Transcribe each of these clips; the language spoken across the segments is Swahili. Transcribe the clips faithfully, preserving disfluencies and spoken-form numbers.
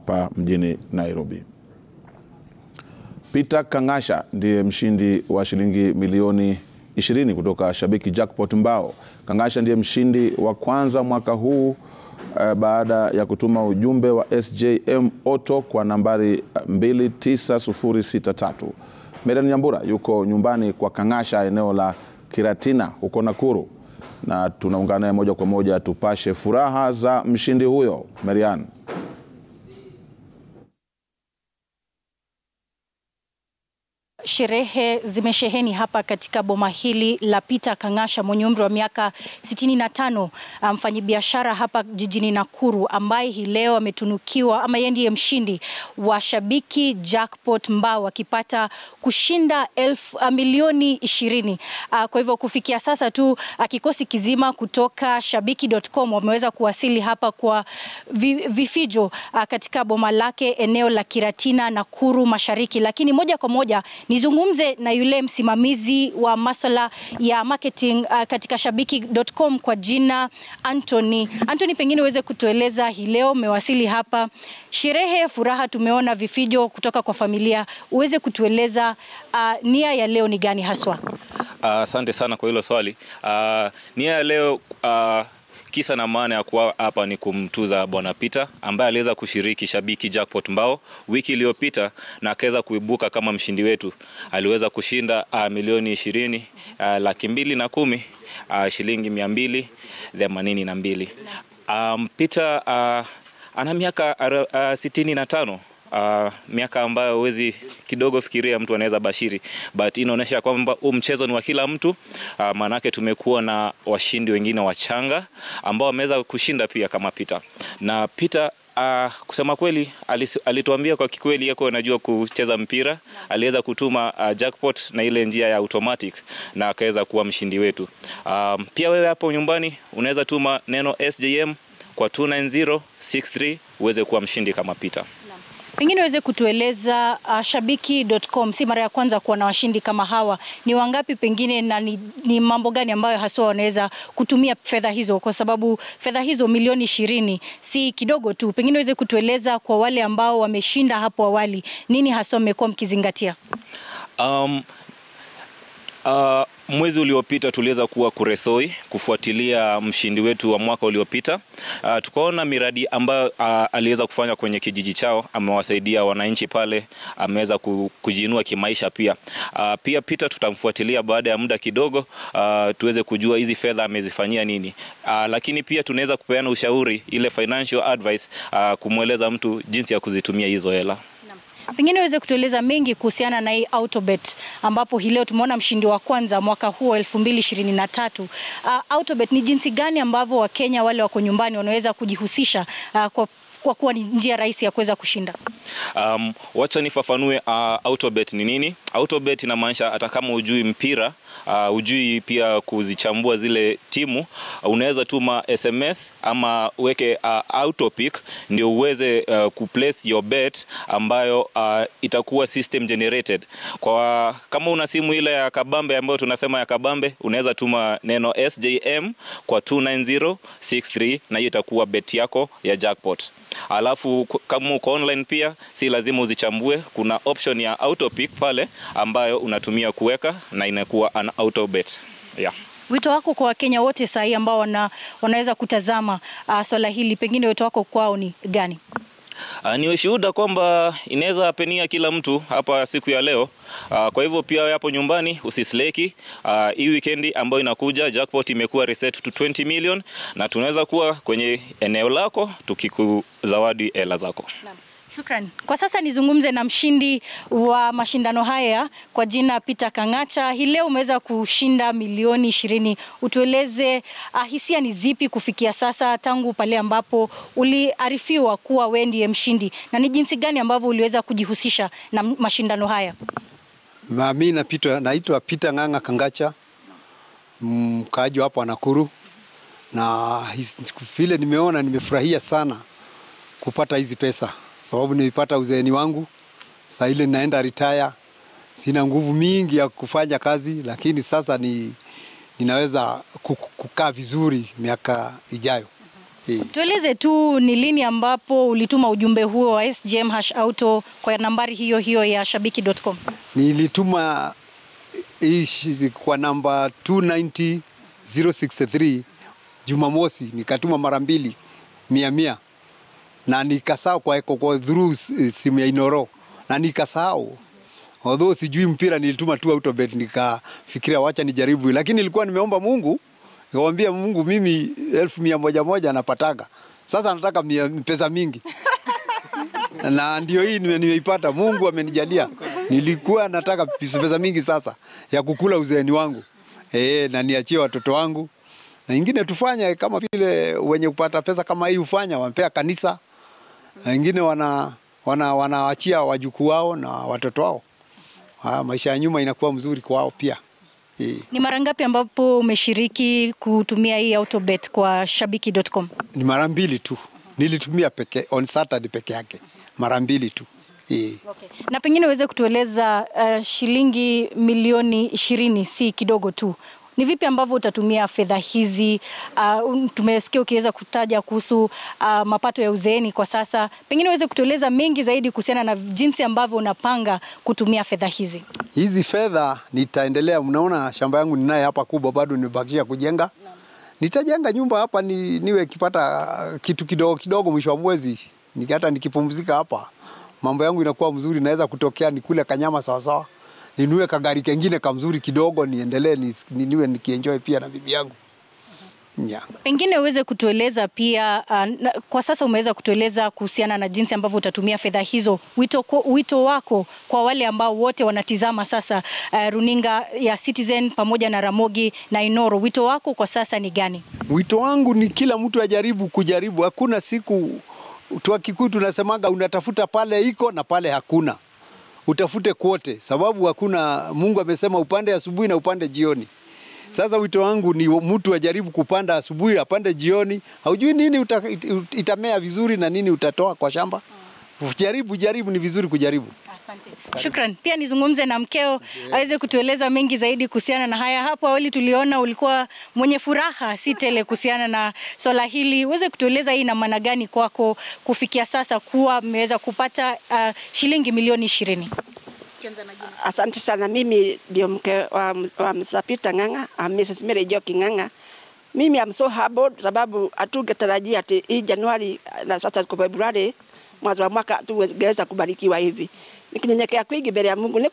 hapa mjini Nairobi. Kangasha ndiye mshindi wa shilingi milioni ishirini kutoka Shabiki JackPot Mbao. Kangasha ndiye mshindi wa kwanza mwaka huu uh, baada ya kutuma ujumbe wa S J M Auto kwa nambari mbili tisa sufuri sita tatu. Millioni Nyambura yuko nyumbani kwa Kangasha eneo la Kiratina huko Nakuru, na tunaungana naye moja kwa moja tupashe furaha za mshindi huyo. Millioni. Sherehe zimesheheni hapa katika boma hili la Kangasha mwenye umri wa miaka sitini na tano, mfanyabiashara hapa jijini Nakuru, ambaye hii leo ametunukiwa ama yeye ndiye mshindi wa Shabiki JackPot Mbao, akipata kushinda elfu, uh, milioni ishirini. Uh, kwa hivyo kufikia sasa tu uh, kikosi kizima kutoka shabiki dot com wameweza kuwasili hapa kwa vifijo uh, katika boma lake eneo la Kiratina, Nakuru Mashariki. Lakini moja kwa moja nizungumze na yule msimamizi wa masuala ya marketing uh, katika shabiki dot com kwa jina Anthony. Anthony, pengine uweze kutueleza hii leo umewasili hapa, sherehe furaha, tumeona vifijo kutoka kwa familia, uweze kutueleza uh, nia ya leo ni gani haswa? Asante uh, sana kwa hilo swali. Uh, nia ya leo uh, kisa na maana ya kuwa hapa ni kumtuza Bwana Peter ambaye aliweza kushiriki Shabiki JackPot Mbao wiki iliyopita na akaweza kuibuka kama mshindi wetu. Aliweza kushinda uh, milioni ishirini, uh, laki mbili na kumi, uh, shilingi mia mbili themanini na mbili. Um, Peter uh, ana miaka uh, sitini na tano. Uh, miaka ambayo huwezi kidogo fikiria mtu anaweza bashiri, but inaonyesha kwamba huu mchezo ni wa kila mtu. Uh, manake tumekuwa na washindi wengine wachanga ambao wameweza kushinda pia kama Peter. Na Peter uh, kusema kweli alituambia kwa kikweli yako anajua kucheza mpira, aliweza kutuma uh, jackpot na ile njia ya automatic na akaweza kuwa mshindi wetu. Uh, pia wewe hapo nyumbani unaweza tuma neno S J M kwa two nine zero six three uweze kuwa mshindi kama Peter. Pengine uweze kutueleza uh, shabiki dot com si mara ya kwanza kuwa na washindi kama hawa. Ni wangapi pengine na ni, ni mambo gani ambayo haswa wanaweza kutumia fedha hizo, kwa sababu fedha hizo milioni ishirini si kidogo tu. Pengine uweze kutueleza kwa wale ambao wameshinda hapo awali, nini haswa mmekuwa mkizingatia? Um, uh, Mwezi uliopita tuliweza kuwa Kuresoi kufuatilia mshindi wetu wa mwaka uliopita. Uh, tukaona miradi ambayo uh, aliweza kufanya kwenye kijiji chao, amewasaidia wananchi pale, ameweza kujiinua kimaisha pia. Uh, pia Peter tutamfuatilia baada ya muda kidogo uh, tuweze kujua hizi fedha amezifanyia nini. Uh, lakini pia tunaweza kupeana ushauri, ile financial advice, uh, kumweleza mtu jinsi ya kuzitumia hizo hela. Pengine uweze kutueleza mengi kuhusiana na hii Autobet, ambapo hii leo tumeona mshindi wa kwanza mwaka huu elfu mbili ishirini na tatu. Uh, Autobet ni jinsi gani ambavyo Wakenya wale wako nyumbani wanaweza kujihusisha uh, kwa kwa kuwa ni njia rahisi ya kuweza kushinda? Um, wacha nifafanue uh, Autobet ni nini. Autobet inamaanisha hata kama hujui mpira, uh, hujui pia kuzichambua zile timu, uh, unaweza tuma S M S ama weke uh, autopick ndio uweze uh, kuplace your bet ambayo uh, itakuwa system generated. Kwa kama una simu ile ya kabambe ambayo tunasema ya kabambe, unaweza tuma neno S J M kwa two nine zero six three na hiyo itakuwa bet yako ya jackpot. Alafu kama uko online pia si lazima uzichambue, kuna option ya autopick pale ambayo unatumia kuweka na inakuwa an autobet. Yeah. Wito wako kwa Wakenya wote sasa ambao wana, wanaweza kutazama uh, swala hili, pengine wito wako kwao ni gani? Uh, ni ushuhuda kwamba inaweza penia kila mtu hapa siku ya leo. Uh, kwa hivyo pia hapo nyumbani usisleki. Uh, hii weekend ambayo inakuja jackpot imekuwa reset to twenty million na tunaweza kuwa kwenye eneo lako tukikuzawadi hela zako. Naam. Shukran. Kwa sasa nizungumze na mshindi wa mashindano haya kwa jina Peter Kangasha. Hii leo umeweza kushinda milioni ishirini. Utueleze uh, hisia ni zipi kufikia sasa tangu pale ambapo uliarifiwa kuwa wewe ndiye mshindi, na ni jinsi gani ambavyo uliweza kujihusisha na mashindano haya? Mimi na Peter, naitwa Peter Nganga Kangasha, mkaaji hapa Nakuru, na vile nimeona nimefurahia sana kupata hizi pesa, sababu nilipata uzeeni wangu. Sasa ile naenda retire, sina nguvu mingi ya kufanya kazi, lakini sasa ni ninaweza kukaa vizuri miaka ijayo. E. Tueleze tu ni lini ambapo ulituma ujumbe huo wa S J M Auto kwa nambari hiyo hiyo ya shabiki dot com? Nilituma ishi kwa namba two nine zero zero six three Jumamosi, nikatuma mara mbili mia mia na nikasahau kwa eko kwa through simu ya Inoro na nikasahau. Although sijui mpira nilituma tu autobet, nikafikiria wacha nijaribu, lakini nilikuwa nimeomba Mungu, nikamwambia Mungu mimi elfu mia moja moja napataga. Sasa nataka mia, pesa mingi. Na ndio hii nimeipata, Mungu amenijalia. Nilikuwa nataka pesa mingi sasa ya kukula uzeeni wangu. Eh, na niachie watoto wangu. Na ingine tufanye kama vile wenye kupata pesa kama hii ufanya, wampea kanisa. Na ingine wana wana wanaachia wajukuu wao na watoto wao. Ha, maisha ya nyuma inakuwa mzuri kwao pia. E. Ni mara ngapi ambapo umeshiriki kutumia hii autobet kwa shabiki dot com? Ni mara mbili tu. Nilitumia peke on Saturday peke yake. Mara mbili tu. E. Okay. Na pengine uweze kutueleza uh, shilingi milioni ishirini si kidogo tu. Ni vipi ambavyo utatumia fedha hizi? Uh, tumesikia ukiweza kutaja kuhusu uh, mapato ya uzeeni kwa sasa. Pengine uweze kutueleza mengi zaidi kuhusiana na jinsi ambavyo unapanga kutumia fedha hizi. Hizi fedha nitaendelea, mnaona shamba yangu ninaye hapa kubwa, bado nimebakisha kujenga. Nitajenga nyumba hapa ni, niwe kipata kitu kidogo kidogo mwisho wa mwezi. Nikata nikipumzika hapa, mambo yangu inakuwa mzuri, naweza kutokea nikule kanyama sawa sawa. Ninue kagari kengine kamzuri kidogo, niendelee ni, niwe nikienjoy pia na bibi yangu. Yeah. Pengine uweze kutueleza pia uh, kwa sasa umeweza kutueleza kuhusiana na jinsi ambavyo utatumia fedha hizo. Wito, wito wako kwa wale ambao wote wanatizama sasa uh, runinga ya Citizen pamoja na Ramogi na Inoro, wito wako kwa sasa ni gani? Wito wangu ni kila mtu ajaribu kujaribu. Hakuna siku tuwa Kikuyu tunasemaga unatafuta pale iko na pale hakuna. Utafute kote, sababu hakuna, Mungu amesema upande asubuhi na upande jioni. Sasa wito wangu ni mtu ajaribu kupanda asubuhi, apande jioni. Haujui nini uta, itamea vizuri na nini utatoa kwa shamba. Jaribu, jaribu, ni vizuri kujaribu. Asante. Shukran. Pia nizungumze na mkeo aweze kutueleza mengi zaidi kuhusiana na haya. Hapo awali tuliona ulikuwa mwenye furaha si tele kuhusiana na swala hili. Uweze kutueleza hii na maana gani kwako kufikia sasa kuwa mmeweza kupata uh, shilingi milioni ishirini? Asante sana, mimi ndio mke wa, wa Msapita Ng'ang'a, Missus Mary Joki Ng'ang'a. Mimi am so humbled sababu hatugetarajia ati hii Januari na sasa kwa Februari mwezi wa mwaka tungeweza kubarikiwa hivi. Nikunyenyekea kwingi mbele ya Mungu,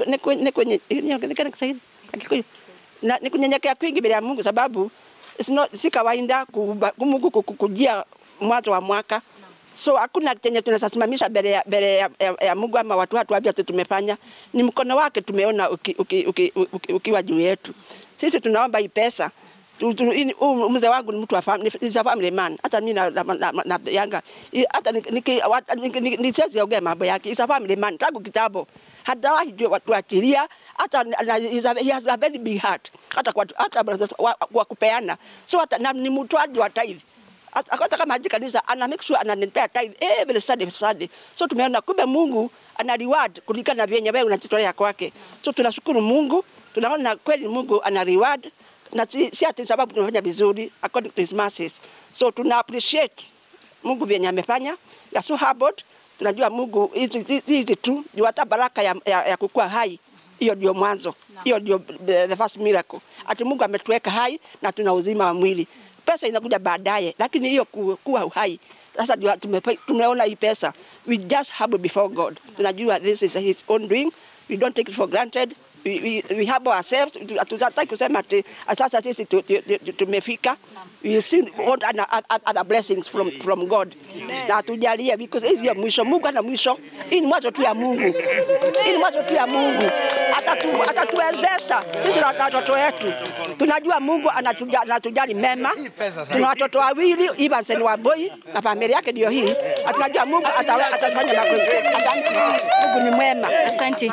nikunyenyekea kwingi mbele ya Mungu sababu si kawaida Mungu kukujia mwezi wa mwaka. So hakuna chenye tunasimamisha mbele ya, ya, ya, ya Mungu ama watu watu wabia tumefanya. Ni mkono wake tumeona ukiwa uki, uki, uki, uki juu yetu. Sisi tunaomba hii pesa. Mzee wangu ni mtu wa family, is a family man. Hata mimi na, na, na, na yanga. Hata ni siwezi ongea mambo yake. Is a family man. Tangu kitabu. Hadawahi watu achilia. Hata he has a very big heart. Hata kwa hata kwa kupeana. So hata ni mtu wa tithe. Akata kama hadi kanisa ana make sure ananipea tithe every Sunday Sunday. So tumeona kumbe Mungu ana reward kulingana na vyenye wewe unajitolea kwake. So tunashukuru Mungu, tunaona kweli Mungu ana reward na si, si ati sababu tunafanya vizuri according to his mercies. So tuna appreciate Mungu vyenye amefanya. Ya so humbled, tunajua Mungu hizi tu ndio hata baraka ya, ya, ya kukua hai. Hiyo ndio mwanzo. Hiyo ndio the, the first miracle. Ati Mungu ametuweka hai na tuna uzima wa mwili. Pesa inakuja baadaye, lakini hiyo kuwa uhai. Sasa tumeona hii pesa. We just humble before God. Tunajua this is his own doing. We don't take it for granted. We, we, we humble ourselves. Hatutaki kusema ati sasa sisi tumefika. We still want other blessings from, from God. Na tujalie because hizi ya mwisho. Mungu ana mwisho. Hii ni mwanzo tu ya Mungu. Hii ni mwanzo tu ya Mungu. Atatuwezesha sisi na watoto wetu. Tunajua Mungu anatujali mema. Tuna watoto wawili, Evans ni Wamboi na familia yake ndio hii. Tunajua Mungu atafanya makuu. Mungu ni mwema. Asante.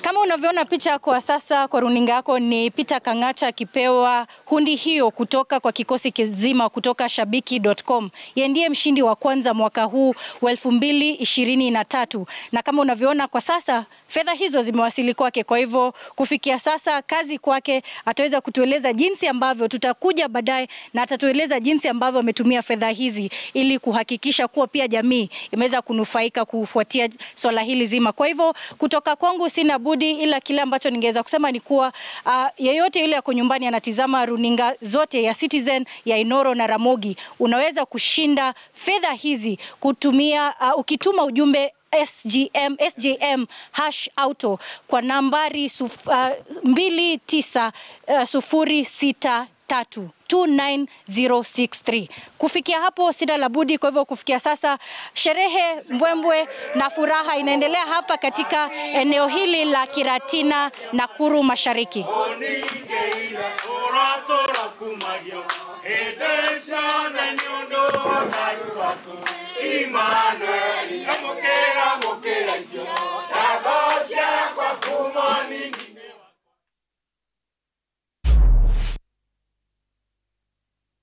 Kama unavyoona picha kwa sasa kwa runinga yako ni Peter Kangasha akipewa hundi hiyo kutoka kwa kikosi kizima kutoka shabiki dot com. Yeye ndiye mshindi wa kwanza mwaka huu wa elfu mbili ishirini na tatu. Na kama unavyoona kwa sasa fedha hizo zimewasili kwake. Kwa hivyo kufikia sasa kazi kwake, ataweza kutueleza jinsi ambavyo tutakuja baadaye, na atatueleza jinsi ambavyo ametumia fedha hizi ili kuhakikisha kuwa pia jamii imeweza kunufaika kufuatia swala hili zima. Kwa hivyo kutoka kwangu sina budi ila kile ambacho ningeweza kusema ni kuwa uh, yeyote yule yako nyumbani anatizama runinga zote ya Citizen, ya Inoro na Ramogi, unaweza kushinda fedha hizi kutumia uh, ukituma ujumbe S J M S J M hash auto kwa nambari suf, uh, mbili tisa sufuri sita tatu two nine zero six three. Kufikia hapo sina la budi. Kwa hivyo kufikia sasa sherehe, mbwembwe na furaha inaendelea hapa katika eneo hili la Kiratina, Nakuru Mashariki. Immanuel,